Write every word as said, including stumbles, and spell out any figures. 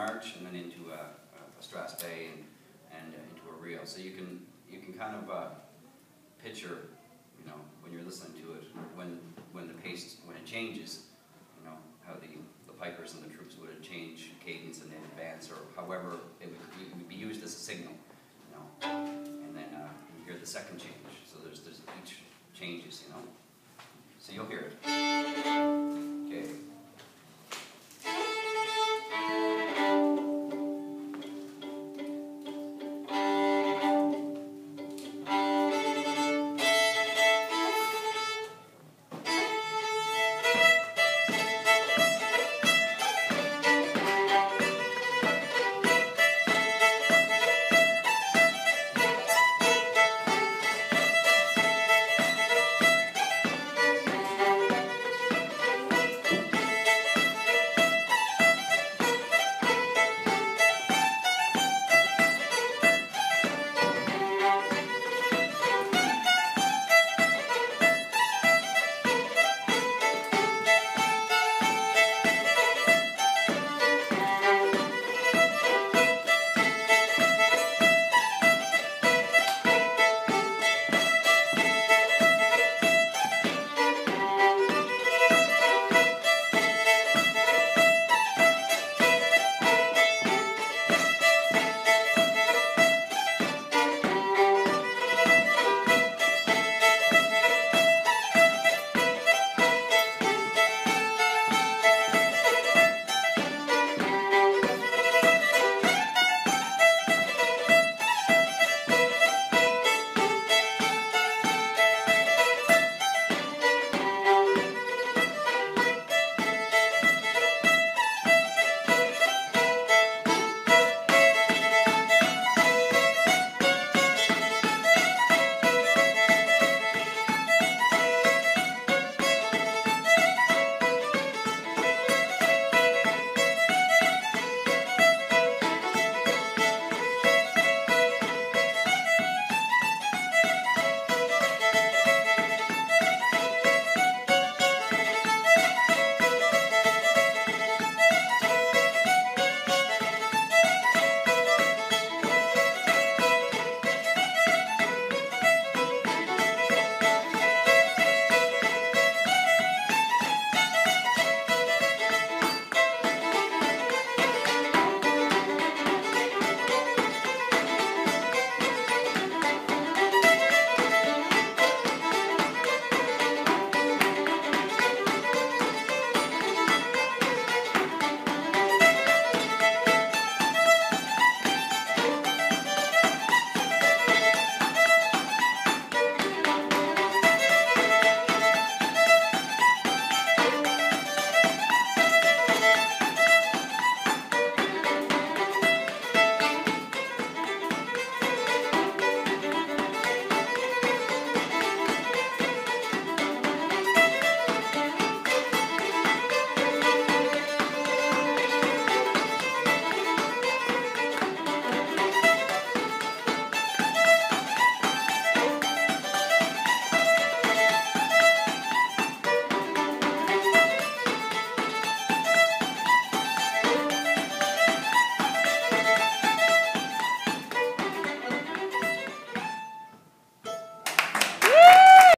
march and then into a, a strass bay and, and uh, into a reel. So you can you can kind of uh, picture, you know, when you're listening to it, when when the pace when it changes, you know, how the the pipers and the troops would change cadence and then advance, or however it would, it would be used as a signal, you know. And then uh, you hear the second change. So there's there's each changes, you know. So you'll hear it.